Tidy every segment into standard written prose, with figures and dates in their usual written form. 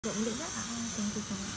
Tak boleh tak? Thank you so much.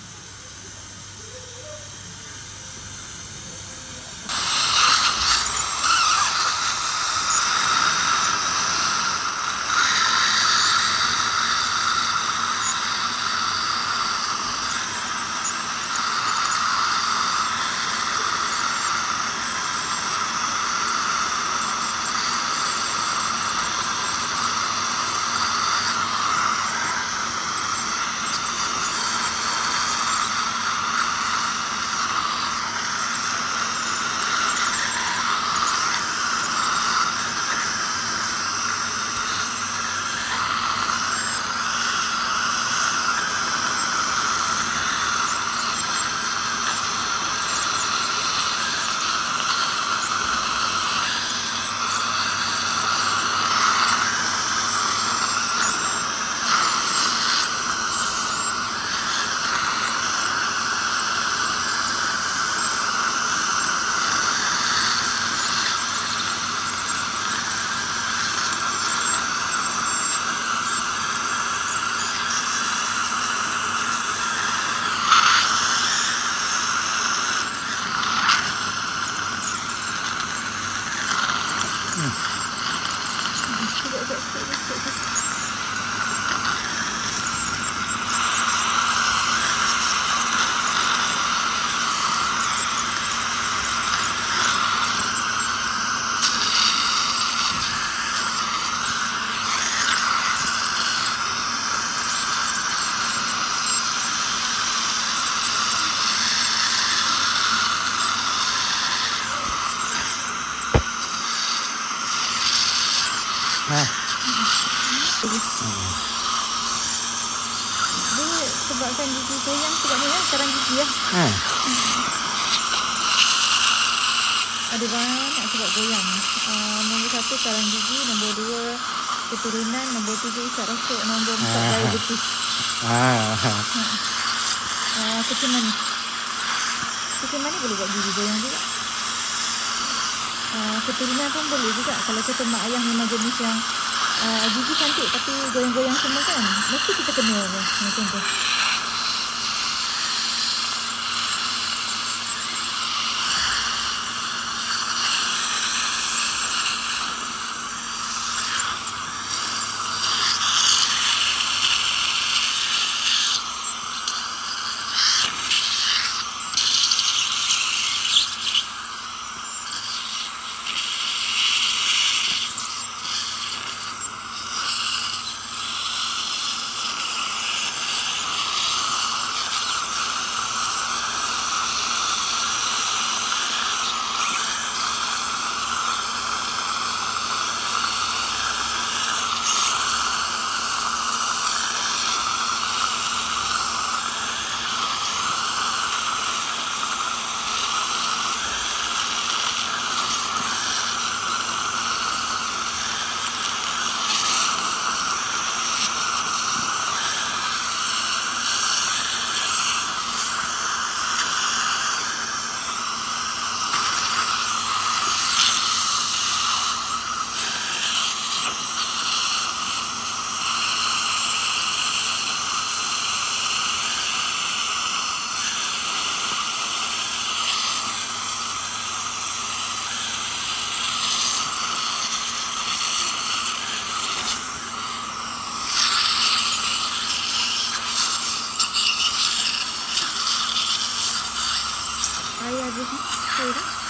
Dia sebabkan gigi goyang sebabnya kan sekarang gigi lah. Ada banyak sebab goyang. Nombor 1 karang gigi, nombor 2 keturunan, nombor 3 isap rasuk, nombor 4 diabetes. Kecil manis. Kecil manis boleh buat gigi goyang juga. Keturunan pun boleh juga. Kalau kita mak ayah memang jenis yang gigi cantik tapi goyang-goyang semua kan, mesti kita kena macam tu. Ayah dia, saya dah.